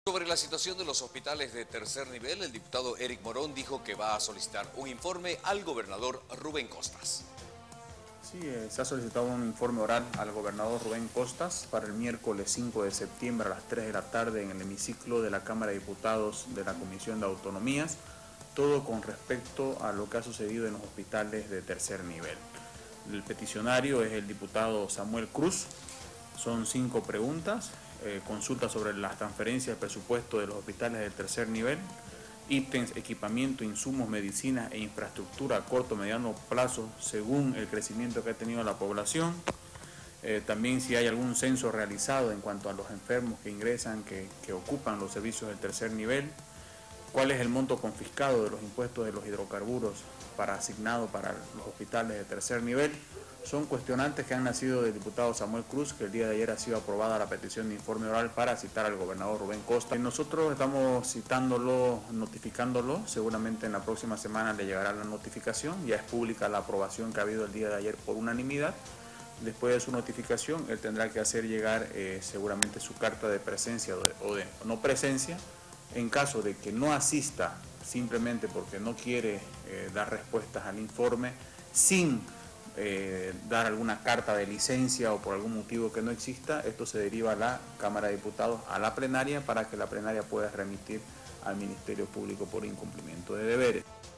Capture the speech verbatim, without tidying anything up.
Sobre la situación de los hospitales de tercer nivel, el diputado Eric Morón dijo que va a solicitar un informe al gobernador Rubén Costas. Sí, eh, se ha solicitado un informe oral al gobernador Rubén Costas para el miércoles cinco de septiembre a las tres de la tarde en el hemiciclo de la Cámara de Diputados de la Comisión de Autonomías, todo con respecto a lo que ha sucedido en los hospitales de tercer nivel. El peticionario es el diputado Samuel Cruz. Son cinco preguntas, eh, consulta sobre las transferencias de presupuesto de los hospitales de tercer nivel, ítems, equipamiento, insumos, medicinas e infraestructura a corto o mediano plazo según el crecimiento que ha tenido la población. Eh, también si hay algún censo realizado en cuanto a los enfermos que ingresan, que, que ocupan los servicios del tercer nivel. ¿Cuál es el monto confiscado de los impuestos de los hidrocarburos para asignado para los hospitales de tercer nivel? Son cuestionantes que han nacido del diputado Samuel Cruz, que el día de ayer ha sido aprobada la petición de informe oral para citar al gobernador Rubén Costa. Nosotros estamos citándolo, notificándolo, seguramente en la próxima semana le llegará la notificación, ya es pública la aprobación que ha habido el día de ayer por unanimidad. Después de su notificación, él tendrá que hacer llegar eh, seguramente su carta de presencia o de, o de no presencia. En caso de que no asista simplemente porque no quiere eh, dar respuestas al informe, sin eh, dar alguna carta de licencia o por algún motivo que no exista, esto se deriva a la Cámara de Diputados, a la plenaria, para que la plenaria pueda remitir al Ministerio Público por incumplimiento de deberes.